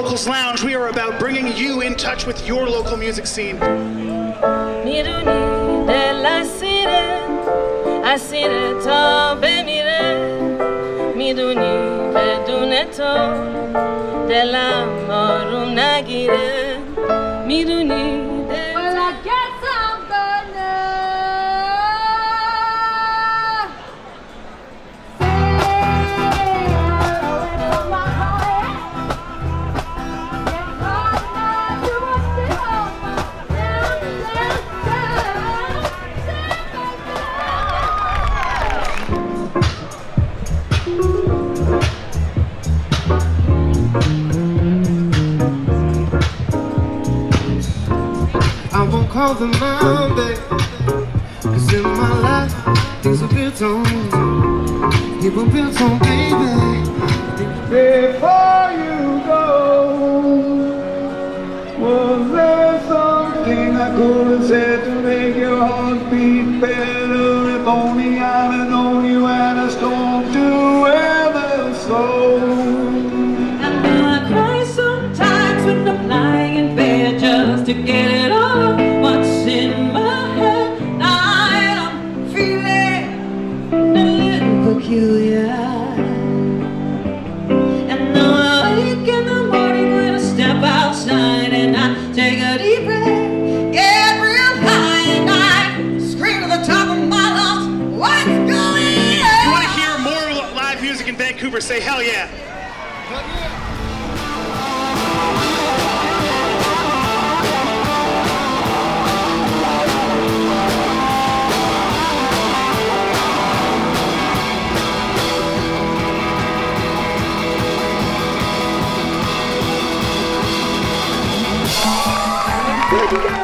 Locals Lounge, we are about bringing you in touch with your local music scene. میدونی دل اسیر تا بمیره میدونی بدون تو دلم آروم نگیره میدونی Call them mine, babe, 'cause in my life things are built on, they were built on, baby. Before you go, was there something I could have said to make your heart beat better? If only I'd have known you had a storm to weather, so. And now I cry sometimes when I'm lying in bed just to get it off. What's in my head? I'm feeling a little peculiar. And now I wake in the morning when I step outside and I take a deep breath, get real high, and I scream to the top of my lungs, what's going on? You want to hear more live music in Vancouver? Say hell yeah. Hell yeah. Thank you guys.